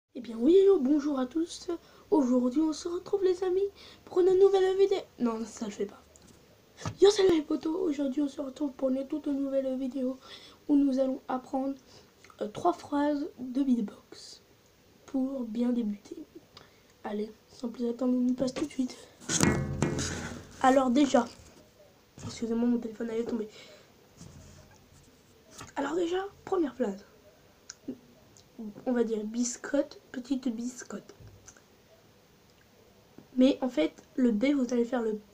Eh bien oui, bonjour à tous. Aujourd'hui on se retrouve les amis pour une nouvelle vidéo. Non, ça le fait pas. Yo salut les potos, aujourd'hui on se retrouve pour une toute nouvelle vidéo où nous allons apprendre 3 phrases de beatbox pour bien débuter. Allez, sans plus attendre, on y passe tout de suite. Alors déjà, excusez-moi mon téléphone allait tomber. Alors déjà, première phrase. On va dire biscotte, petite biscotte. Mais en fait, le B, vous allez faire le P.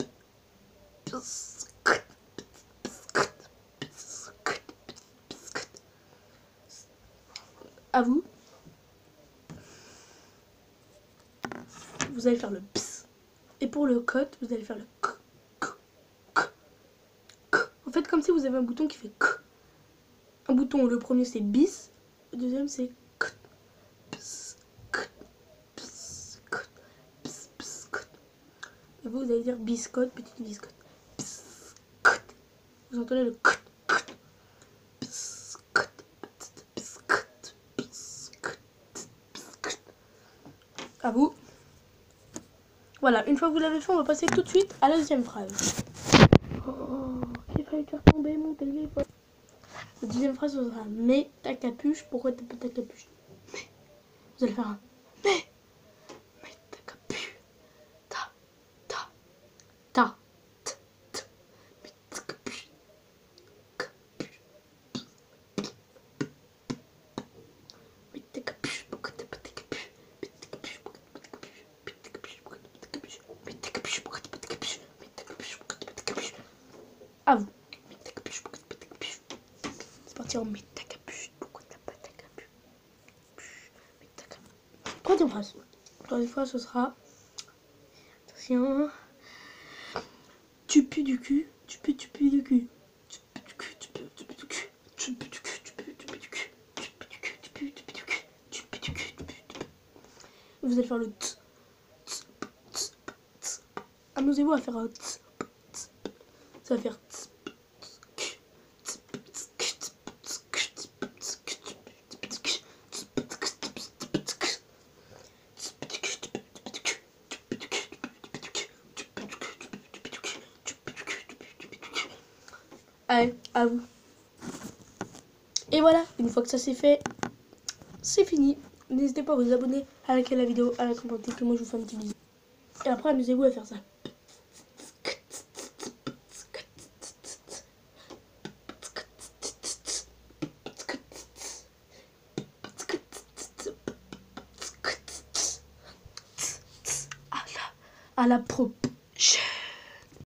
À vous. Vous allez faire le ps. Et pour le cote, vous allez faire le k, k, k, k. En fait, comme si vous avez un bouton qui fait k. Un bouton, le premier c'est bis, le deuxième c'est k. Ps, k, ps, k, ps, ps, k. Et vous allez dire biscotte, petite biscotte. Ps, k. Vous entendez le k, k. Ps, k, ps, k, ps, k, ps, k. À vous. Voilà, une fois que vous l'avez fait, on va passer tout de suite à la deuxième phrase. Oh, j'ai failli faire tomber mon téléphone. La deuxième phrase sera mets ta capuche. Pourquoi t'as pas ta capuche? Mais. Vous allez faire un mais. Mets ta capuche. Ta. Ta. Ta. T. T. Mets ta capuche. Capuche. Mets ta capuche. Pourquoi t'as pas ta capuche? Mets ta capuche. Pourquoi t'as pas ta capuche? Mets ta capuche. Pourquoi t'as pas ta capuche? Mets ta capuche. Pourquoi t'as pas ta capuche? Mets ta capuche. Pourquoi t'as pas ta capuche? À vous. Mets ta capuche. Pourquoi t'as pas ta capuche? C'est parti, on met ta capuche. Pourquoi t'as pas ta capuche? Mets ta capuche. Troisième phrase. Troisième phrase, ce sera. Attention. Tu pues du cul. Tu pues du cul. Tu pues du cul. Tu pues du cul. Tu pues du cul. Tu pues du cul. Tu pues du cul. Tu pues du cul. Tu pues du cul. Vous allez faire le t. Amusez-vous à faire un t. Ça va faire t. Allez, à vous. Et voilà, une fois que ça c'est fait, c'est fini. N'hésitez pas à vous abonner, à liker la vidéo, à la commenter, puis moi je vous fais un petit bisou. Et après, amusez-vous à faire ça. À la prochaine.